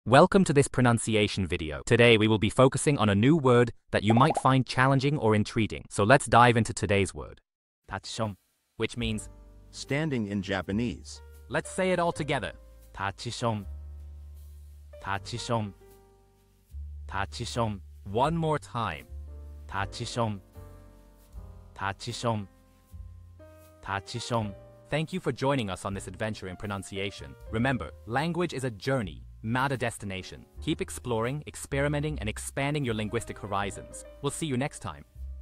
Welcome to this pronunciation video. Today we will be focusing on a new word that you might find challenging or intriguing. So let's dive into today's word. tachishon, which means standing in Japanese. Let's say it all together. tachishon, tachishon, tachishon. One more time. tachishon, tachishon, tachishon. Thank you for joining us on this adventure in pronunciation. Remember, language is a journey, not a destination. Keep exploring, experimenting, and expanding your linguistic horizons. We'll see you next time.